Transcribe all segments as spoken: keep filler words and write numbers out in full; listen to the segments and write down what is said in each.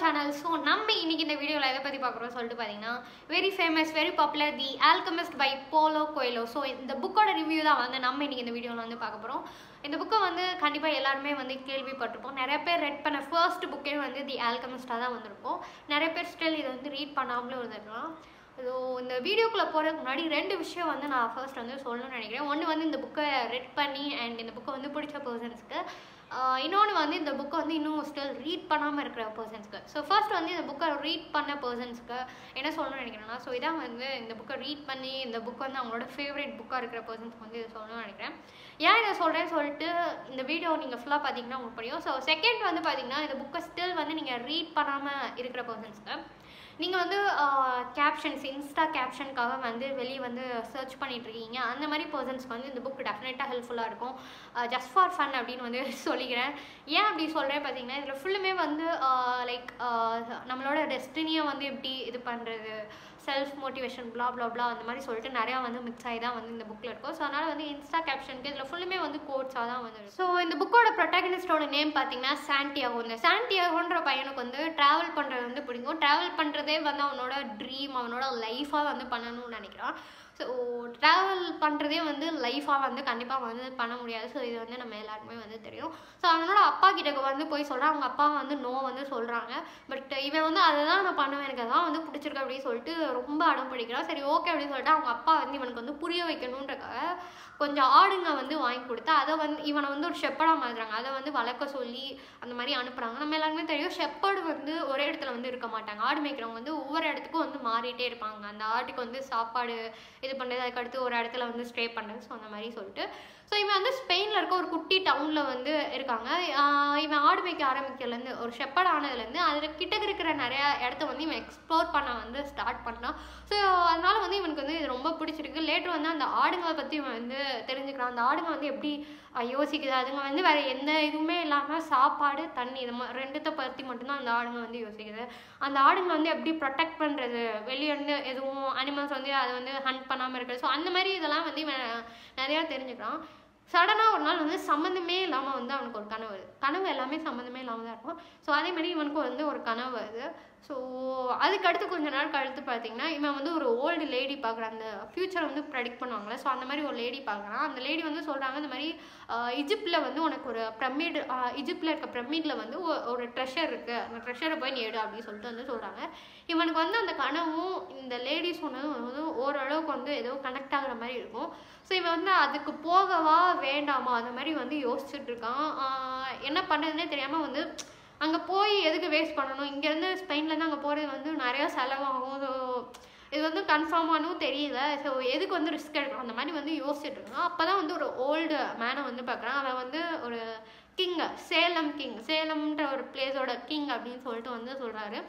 channel. So நம்ம இன்னைக்கு இந்த வீடியோல எதை பத்தி பார்க்கறோம் சொல்லிட்டு பாத்தீங்கன்னா very famous very popular The Alchemist by Paulo Coelho. So இந்த புக்கோட ரிவ்யூ தான் வந்து நம்ம இன்னைக்கு இந்த வீடியோல வந்து பார்க்க போறோம். இந்த புக்கை வந்து கண்டிப்பா எல்லாரும் வந்து கேள்விப்பட்டிருப்போம். நிறைய பேர் ரெட் பண்ண ஃபர்ஸ்ட் புக்கே வந்து The Alchemist தான் வந்திருக்கும். நிறைய பேர் ஸ்டில் இதை வந்து ரீட் பண்ணாமலே இருந்திருக்கலாம். ஸோ இந்த வீடியோக்குள்ளே போகிறதுக்கு முன்னாடி ரெண்டு விஷயம் வந்து நான் ஃபர்ஸ்ட் வந்து சொல்லணும்னு நினைக்கிறேன். ஒன்று வந்து இந்த புக்கை ரெட் பண்ணி அண்ட் இந்த புக்கை வந்து பிடிச்ச பர்சன்ஸ்க்கு, இன்னொன்று வந்து இந்த புக்கை வந்து இன்னும் ஸ்டில் ரீட் பண்ணாமல் இருக்கிற பர்சன்ஸ்க்கு. ஸோ ஃபர்ஸ்ட் வந்து இந்த புக்கை ரீட் பண்ண பர்சன்ஸ்க்கு என்ன சொல்லணும்னு நினைக்கிறேன்னா, ஸோ இதான் வந்து இந்த புக்கை ரீட் பண்ணி இந்த புக் வந்து அவங்களோட ஃபேவரட் புக்காக இருக்கிற பர்சன்ஸ்க்கு வந்து இதை சொல்லணும்னு நினைக்கிறேன். ஏன் இதை சொல்கிறேன்னு சொல்லிட்டு இந்த வீடியோ நீங்கள் ஃபுல்லாக பார்த்தீங்கன்னா உங்களுக்கு புரியும். ஸோ செகண்ட் வந்து பார்த்தீங்கன்னா இந்த புக்கை ஸ்டில் வந்து நீங்கள் ரீட் பண்ணாமல் இருக்கிற பர்சன்ஸ்க்கு, நீங்கள் வந்து கேப்ஷன்ஸ் இன்ஸ்டா கேப்ஷனுக்காக வந்து வெளியே வந்து சர்ச் பண்ணிகிட்ருக்கீங்க. அந்த மாதிரி பர்சன்ஸ்க்கு வந்து இந்த புக் டெஃபினட்டாக ஹெல்ப்ஃபுல்லாக இருக்கும். ஜஸ்ட் ஃபார் ஃபன் அப்படின்னு வந்து சொல்லிக்கிறேன். ஏன் அப்படி சொல்கிறேன் பார்த்தீங்கன்னா, இதில் ஃபுல்லுமே வந்து லைக் நம்மளோட டெஸ்டினியை வந்து எப்படி இது பண்ணுறது, செல்ஃப் மோட்டிவேஷன் பிளா பிளா பிளா அந்த மாதிரி சொல்லிட்டு நிறையா வந்து மிக்ஸ் ஆகி தான் வந்து இந்த புக்கில் இருக்கும். ஸோ அதனால் வந்து இன்ஸ்டா கேப்ஷனுக்கு இதில் ஃபுல்லுமே வந்து கோட்ஸாக தான் வந்து. ஸோ இந்த புக்கோட ப்ரொட்டாகனிஸ்டோட நேம் பார்த்தீங்கன்னா சாண்டியாகோ. இந்த சாண்டியாகோன்ற பையனுக்கு வந்து ட்ராவல் பண்ணுறது வந்து பிடிக்கும். ட்ராவல் பண்ணுறதே வந்து அவனோட ட்ரீம், அவனோட லைஃபாக வந்து பண்ணணும்னு நினைக்கிறான். ஸோ ட்ராவல் பண்ணுறதே வந்து லைஃபாக வந்து கண்டிப்பாக வந்து பண்ண முடியாது. ஸோ இது வந்து நம்ம எல்லாருக்குமே வந்து தெரியும். ஸோ அவனோட அப்பா கிட்ட வந்து போய் சொல்கிறான். அவங்க அப்பா வந்து நோ வந்து சொல்கிறாங்க. பட் இவன் வந்து அதை தான் நான் பண்ணுவேன், எனக்கு அதான் வந்து பிடிச்சிருக்கு அப்படின்னு சொல்லிட்டு ரொம்ப அடம் பிடிக்கிறான். சரி ஓகே அப்படின்னு சொல்லிட்டு அவங்க அப்பா வந்து இவனுக்கு வந்து புரிய வைக்கணுன்றக்காக கொஞ்சம் ஆடுங்க வந்து வாங்கி கொடுத்து அதை வந்து இவனை வந்து ஒரு ஷெப்பர்டாக மாறுறாங்க. அதை வந்து வளர்க்க சொல்லி அந்த மாதிரி அனுப்புகிறாங்க. நம்ம எல்லாருமே தெரியும் ஷெப்பர்டு வந்து ஒரே இடத்துல வந்து இருக்க மாட்டாங்க. ஆடு மேய்க்கிறவங்க வந்து ஒவ்வொரு இடத்துக்கும் வந்து மாறிட்டே இருப்பாங்க. அந்த ஆட்டுக்கு வந்து சாப்பாடு இது பண்ணுறது, அதுக்கடுத்து ஒரு இடத்துல வந்து ஸ்டே பண்ணுறது. ஸோ அந்த மாதிரி சொல்லிட்டு ஸோ இவன் வந்து ஸ்பெயினில் இருக்க ஒரு குட்டி டவுனில் வந்து இருக்காங்க. இவன் ஆடு மேய்க்க ஆரம்பிக்கிறதுலேருந்து ஒரு ஷெப்பர்ட் ஆனதுலேருந்து அதில் கிட்ட இருக்கிற நிறையா இடத்த வந்து இவன் எக்ஸ்ப்ளோர் பண்ண வந்து ஸ்டார்ட் பண்ணான். ஸோ அதனால வந்து இவனுக்கு வந்து இது ரொம்ப பிடிச்சிருக்கு. லேட்டர் வந்து அந்த ஆடுங்களை பற்றி இவன் வந்து தெரிஞ்சுக்கிறான். அந்த ஆடுங்க வந்து எப்படி யோசிக்குது, அதுங்க வந்து வேறு எந்த இதுவுமே இல்லாமல் சாப்பாடு தண்ணி இது மாதிரி ரெண்டுத்தை பற்றி மட்டும்தான் அந்த ஆடுங்க வந்து யோசிக்குது. அந்த ஆடுங்க வந்து எப்படி ப்ரொடெக்ட் பண்ணுறது, வெளியே வந்து எதுவும் அனிமல்ஸ் வந்து அதை வந்து ஹண்ட் பண்ணாமல் இருக்கிறது. ஸோ அந்த மாதிரி இதெல்லாம் வந்து இவன் நிறையா தெரிஞ்சுக்கிறான். சடனாக ஒரு நாள் வந்து சம்மந்தமே இல்லாமல் வந்து அவனுக்கு ஒரு கனவு வருது. கனவு எல்லாமே சம்மந்தமே இல்லாமல் தான் இருக்கும். ஸோ அதேமாதிரி இவனுக்கு வந்து ஒரு கனவு வருது. ஸோ அதுக்கடுத்து கொஞ்ச நாள் கழுத்து பார்த்தீங்கன்னா இவன் வந்து ஒரு ஓல்டு லேடி பார்க்குறான். அந்த ஃப்யூச்சரை வந்து ப்ரெடிக்ட் பண்ணுவாங்களே, ஸோ அந்த மாதிரி ஒரு லேடி பார்க்குறான். அந்த லேடி வந்து சொல்கிறாங்க இந்த மாதிரி இஜிப்டில் வந்து உனக்கு ஒரு பிரமிடு, இஜிப்டில் இருக்க பிரமிடில் வந்து ஒரு ட்ரெஷர் இருக்குது, அந்த ட்ரெஷரை போய் நீ எடு அப்படின்னு சொல்லிட்டு வந்து சொல்கிறாங்க. இவனுக்கு வந்து அந்த கனவும் இந்த லேடி சொன்னதும் வந்து ஓரளவுக்கு வந்து ஏதோ கனெக்ட் ஆகிற மாதிரி இருக்கும். ஸோ இவன் வந்து அதுக்கு போகவா வேண்டாமா அந்த மாதிரி வந்து யோசிச்சுட்டு இருக்கான். என்ன பண்ணுறதுனே தெரியாமல் வந்து அங்கே போய் எதுக்கு வேஸ்ட் பண்ணணும், இங்கேருந்து ஸ்பெயின்லேருந்து அங்கே போகிறது வந்து நிறையா செலவாகும். ஸோ இது வந்து கன்ஃபார்மானும் தெரியல. ஸோ எதுக்கு வந்து ரிஸ்க் எடுக்கணும் அந்த மாதிரி வந்து யோசிச்சுட்டு இருக்கான். அப்போ தான் வந்து ஒரு ஓல்டு மேனை வந்து பார்க்குறான். அவன் வந்து ஒரு கிங், சேலம் கிங், சேலம்ன்ற ஒரு பிளேஸோட கிங் அப்படின்னு சொல்லிட்டு வந்து சொல்கிறாரு.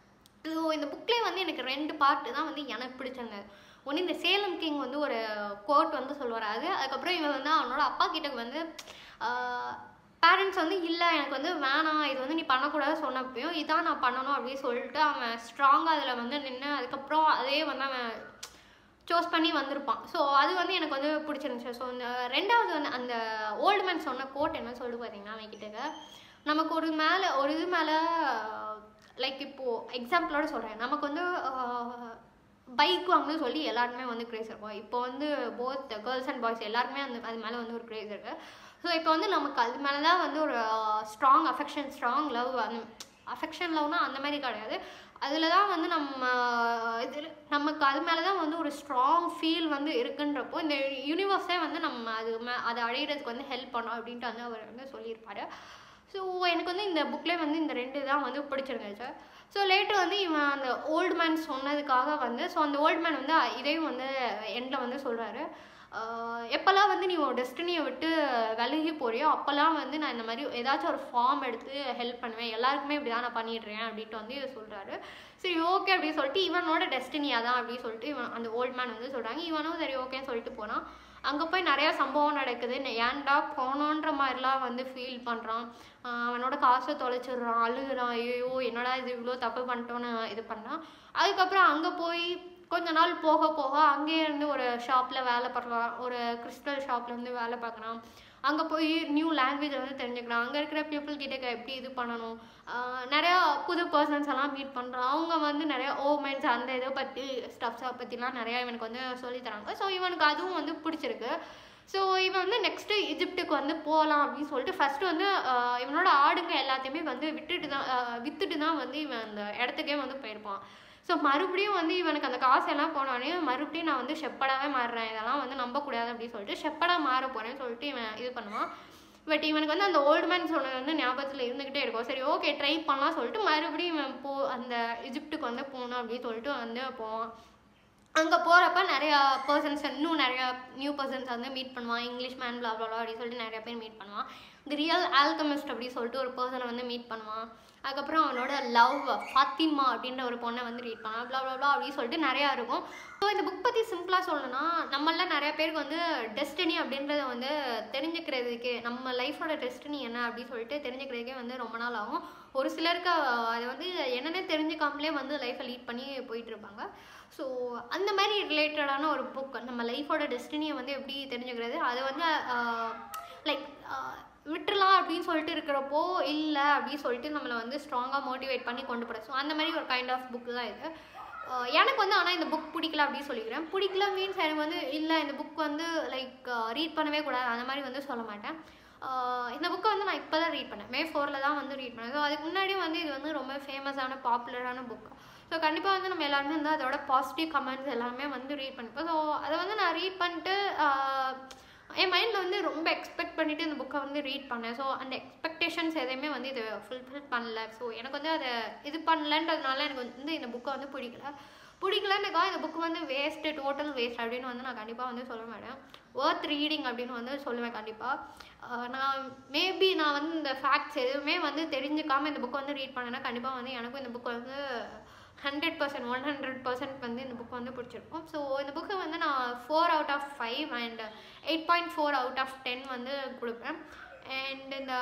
ஸோ இந்த புக்லேயே வந்து எனக்கு ரெண்டு பார்ட்டு தான் வந்து எனக்கு பிடிச்சிருந்தது. ஒன்று இந்த சேலம் கிங் வந்து ஒரு கோட் வந்து சொல்லுவார். அது அதுக்கப்புறம் இவன் வந்து அவனோட அப்பா கிட்ட வந்து பேரண்ட்ஸ் வந்து இல்லை எனக்கு வந்து வேணாம், இது வந்து நீ பண்ணக்கூடாது சொன்னப்பையும் இதான் நான் பண்ணணும் அப்படின்னு சொல்லிட்டு அவன் ஸ்ட்ராங்காக அதில் வந்து நின்று அதுக்கப்புறம் அதே வந்து அவன் சூஸ் பண்ணி வந்திருப்பான். ஸோ அது வந்து எனக்கு வந்து பிடிச்சிருந்துச்சு. ஸோ இந்த ரெண்டாவது வந்து அந்த ஓல்டு மேன் சொன்ன கோட் என்ன சொல்லிட்டு பார்த்தீங்கன்னா, அவன் கிட்ட நமக்கு ஒரு மேலே ஒரு இது மேலே லைக் இப்போது எக்ஸாம்பிளோட சொல்கிறேன், நமக்கு வந்து பைக் வாங்கணும்னு சொல்லி எல்லாருமே வந்து க்ரேஸ் இருக்கும். இப்போ வந்து போத் கேர்ள்ஸ் அண்ட் பாய்ஸ் எல்லாருமே அந்த அது மேலே வந்து ஒரு க்ரேஸ் இருக்குது. ஸோ இப்போ வந்து நமக்கு அது மேலே தான் வந்து ஒரு ஸ்ட்ராங் அஃபெக்ஷன், ஸ்ட்ராங் லவ், அந்த அஃபெக்ஷன் லவ்னா அந்த மாதிரி கிடையாது. அதில் தான் வந்து நம்ம இது நமக்கு அது மேலே தான் வந்து ஒரு ஸ்ட்ராங் ஃபீல் வந்து இருக்குன்றப்போ இந்த யூனிவர்ஸே வந்து நம்ம அது மே அதை அடையிறதுக்கு வந்து ஹெல்ப் பண்ணோம் அப்படின்ட்டு வந்து அவர் வந்து சொல்லியிருப்பார். ஸோ எனக்கு வந்து இந்த புக்லேயே வந்து இந்த ரெண்டு தான் வந்து பிடிச்சிருந்துச்சு. ஸோ லேட்டர் வந்து இவன் அந்த ஓல்டு மேன் சொன்னதுக்காக வந்து ஸோ அந்த ஓல்டு மேன் வந்து இதையும் வந்து எண்டில் வந்து சொல்கிறாரு, எப்போல்லாம் வந்து நீ உன் டெஸ்டினியை விட்டு விலகி போறியோ அப்போல்லாம் வந்து நான் இந்த மாதிரி ஏதாச்சும் ஒரு ஃபார்ம் எடுத்து ஹெல்ப் பண்ணுவேன், எல்லாருக்குமே இப்படி தான் நான் பண்ணிடுறேன் அப்படின்ட்டு வந்து சொல்கிறாரு. சரி ஓகே அப்படின்னு சொல்லிட்டு இவனோட டெஸ்டினியாக தான் அப்படின்னு சொல்லிட்டு இவன் அந்த ஓல்டு மேன் வந்து சொல்கிறாங்க. இவனும் சரி ஓகேன்னு சொல்லிட்டு போனான். அங்கே போய் நிறையா சம்பவம் நடக்குது. ஏன்டா போனோன்ற மாதிரிலாம் வந்து ஃபீல் பண்ணுறான். அவனோட காசை தொலைச்சிடுறான், அழுகுறான், ஐயோ என்னடா இது இவ்வளோ தப்பு பண்ணிட்டோன்னு இது பண்ணான். அதுக்கப்புறம் அங்கே போய் கொஞ்ச நாள் போக போக அங்கேயே இருந்து ஒரு ஷாப்பில் வேலை பார்க்கலாம், ஒரு கிறிஸ்டல் ஷாப்பில் வந்து வேலை பார்க்குறான். அங்கே போய் நியூ லாங்குவேஜ் வந்து தெரிஞ்சுக்கிறான். அங்கே இருக்கிற பீப்புள் கிட்ட எப்படி இது பண்ணணும், நிறையா புது பர்சன்ஸ் எல்லாம் மீட் பண்ணுறான். அவங்க வந்து நிறையா ஓமென்ஸ் அந்த இதை பற்றி ஸ்டப்ஸை பற்றிலாம் நிறையா இவனுக்கு வந்து சொல்லித்தராங்க. ஸோ இவனுக்கு அதுவும் வந்து பிடிச்சிருக்கு. ஸோ இவன் வந்து நெக்ஸ்ட்டு ஈஜிப்டுக்கு வந்து போகலாம் அப்படின்னு சொல்லிட்டு ஃபஸ்ட்டு வந்து இவனோட ஆடுங்க எல்லாத்தையுமே வந்து விட்டுட்டு தான் விற்றுட்டு தான் வந்து இவன் அந்த இடத்துக்கே வந்து போயிருப்பான். ஸோ மறுபடியும் வந்து இவனுக்கு அந்த காசெல்லாம் போனோடனே மறுபடியும் நான் வந்து ஷெப்படாகவே மாறுறேன், இதெல்லாம் வந்து நம்பக்கூடாது அப்படின்னு சொல்லிட்டு ஷெப்படாக மாற போகிறேன்னு சொல்லிட்டு இவன் இது பண்ணுவான். பட் இவனுக்கு வந்து அந்த ஓல்டு மேன் சொன்னது வந்து ஞாபகத்தில் இருந்துக்கிட்டே இருக்கும். சரி ஓகே ட்ரை பண்ணலாம் சொல்லிட்டு மறுபடியும் இவன் போ அந்த ஈஜிப்டுக்கு வந்து போகணும் அப்படின்னு சொல்லிட்டு வந்து போவான். அங்கே போகிறப்ப நிறையா பர்சன்ஸ் இன்னும் நிறையா நியூ பர்சன்ஸ் வந்து மீட் பண்ணுவான். இங்கிலீஷ் மேன் பிளா பிளா அப்படின்னு சொல்லிட்டு நிறையா பேர் மீட் பண்ணுவான். தி ரியல் ஆல்கமிஸ்ட் அப்படின்னு சொல்லிட்டு ஒரு பர்சனை வந்து மீட் பண்ணுவான். அதுக்கப்புறம் அவனோட லவ் ஃபாத்திமா அப்படின்ற ஒரு பொண்ணை வந்து ரீட் பண்ணுவான். பிளா பிளா பிளா அப்படின்னு சொல்லிட்டு நிறையா இருக்கும். ஸோ இந்த புக் பற்றி சிம்பிளாக சொல்லணும்னா நம்மளாம் நிறையா பேருக்கு வந்து டெஸ்டினி அப்படின்றத வந்து தெரிஞ்சுக்கிறதுக்கு, நம்ம லைஃபோட டெஸ்டினி என்ன அப்படின்னு சொல்லிட்டு தெரிஞ்சுக்கிறதுக்கே வந்து ரொம்ப நாள் ஆகும். ஒரு சிலருக்கு அதை வந்து என்னென்ன தெரிஞ்சுக்காமலே வந்து லைஃப்பை லீட் பண்ணி போயிட்டுருப்பாங்க. ஸோ அந்த மாதிரி ரிலேட்டடான ஒரு புக், நம்ம லைஃபோட டெஸ்டினியை வந்து எப்படி தெரிஞ்சுக்கிறது, அதை வந்து லைக் விட்டுலாம் அப்படின்னு சொல்லிட்டு இருக்கிறப்போ இல்லை அப்படின்னு சொல்லிட்டு நம்மளை வந்து ஸ்ட்ராங்காக மோட்டிவேட் பண்ணி கொண்டு போகிற. ஸோ அந்த மாதிரி ஒரு கைண்ட் ஆஃப் புக்கு தான் இது. எனக்கு வந்து ஆனால் இந்த புக் பிடிக்கல அப்படின்னு சொல்லிக்கிறேன். பிடிக்கல மீன்ஸ் எனக்கு வந்து இல்லை இந்த புக் வந்து லைக் ரீட் பண்ணவே கூடாது அந்த மாதிரி வந்து சொல்ல மாட்டேன். இந்த புக்கை வந்து நான் இப்போ தான் ரீட் பண்ணேன், மே ஃபோரில் தான் வந்து ரீட் பண்ணேன். ஸோ அதுக்கு முன்னாடியும் வந்து இது வந்து ரொம்ப ஃபேமஸான பாப்புலரான புக். ஸோ கண்டிப்பாக வந்து நம்ம எல்லாருமே வந்து அதோட பாசிட்டிவ் கமெண்ட்ஸ் எல்லாமே வந்து ரீட் பண்ணிப்போம். ஸோ அதை வந்து நான் ரீட் பண்ணிட்டு என் மைண்டில் வந்து ரொம்ப எக்ஸ்பெக்ட் பண்ணிவிட்டு இந்த புக்கை வந்து ரீட் பண்ணேன். ஸோ அந்த எக்ஸ்பெக்டேஷன்ஸ் எதையுமே வந்து இது ஃபுல்ஃபில் பண்ணல. ஸோ எனக்கு வந்து அதை இது பண்ணலன்றதுனால எனக்கு வந்து இந்த புக்கை வந்து பிடிக்கல பிடிக்கலன்னுக்கா இந்த புக் வந்து வேஸ்ட்டு, டோட்டல் வேஸ்ட் அப்படின்னு வந்து நான் கண்டிப்பாக வந்து சொல்ல மாட்டேன். ஒர்த் ரீடிங் அப்படின்னு வந்து சொல்லுவேன் கண்டிப்பாக. நான் மேபி நான் வந்து இந்த ஃபேக்ட்ஸ் எதுவுமே வந்து தெரிஞ்சுக்காமல் இந்த புக்கை வந்து ரீட் பண்ணேன்னா கண்டிப்பாக வந்து எனக்கும் இந்த புக்கை வந்து hundred percent one hundred percent வந்து இந்த புக் வந்து பிடிச்சிருக்கும். ஸோ இந்த புக்கை வந்து நான் four out of five and eight point four out of ten வந்து கொடுப்பேன். அண்ட் இந்த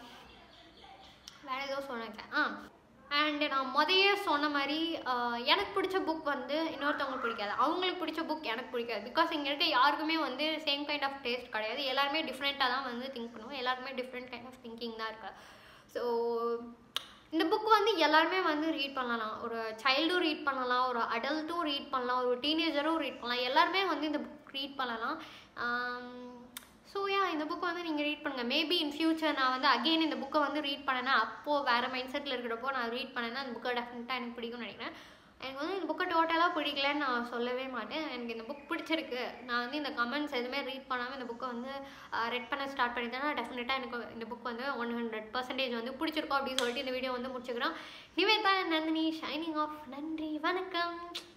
வேறு ஏதோ சொன்னேன் ஆ அண்டு நான் முதையே சொன்ன மாதிரி எனக்கு பிடிச்ச புக் வந்து இன்னொருத்தவங்களுக்கு பிடிக்காது, அவங்களுக்கு பிடிச்ச புக் எனக்கு பிடிக்காது. பிகாஸ் இங்கே இருக்க யாருக்குமே வந்து சேம் கைண்ட் ஆஃப் டேஸ்ட் கிடையாது. எல்லாருமே டிஃப்ரெண்ட்டாக தான் வந்து திங்க் பண்ணுவோம், எல்லாருமே டிஃப்ரெண்ட் கைண்ட் ஆஃப் திங்கிங் தான் இருக்குது. ஸோ இந்த புக் வந்து எல்லாருமே வந்து ரீட் பண்ணலாம். ஒரு சைல்டும் ரீட் பண்ணலாம், ஒரு அடல்ட்டும் ரீட் பண்ணலாம், ஒரு டீனேஜரும் ரீட் பண்ணலாம். எல்லாருமே வந்து இந்த புக் ரீட் பண்ணலாம். ஸோ யா இந்த புக்கை வந்து நீங்கள் ரீட் பண்ணுங்கள். மேபி இன் ஃபியூச்சர் நான் வந்து அகெயின் இந்த புக்கை வந்து ரீட் பண்ணேன்னா, அப்போது வேறு மைண்ட் செட்டில் இருக்கிறப்போ நான் ரீட் பண்ணேன்னா அந்த புக்கை டெஃபினட்டாக எனக்கு பிடிக்கும்னு நினைக்கிறேன். எனக்கு வந்து இந்த புக்கை டோட்டலாக பிடிக்கலன்னு நான் சொல்லவே மாட்டேன். எனக்கு இந்த புக் பிடிச்சிருக்கு. நான் வந்து இந்த கமெண்ட்ஸ் எதுவுமே ரீட் பண்ணாமல் இந்த புக்கை வந்து ரெட் பண்ண ஸ்டார்ட் பண்ணிட்டேன்னா டெஃபினட்டாக எனக்கு இந்த புக் வந்து ஒன் ஹண்ட்ரட் பர்சன்டேஜ் வந்து பிடிச்சிருக்கோம் அப்படின்னு சொல்லிட்டு இந்த வீடியோ வந்து முடிச்சுக்கிறோம். Nivetha Nandini signing off. நன்றி, வணக்கம்.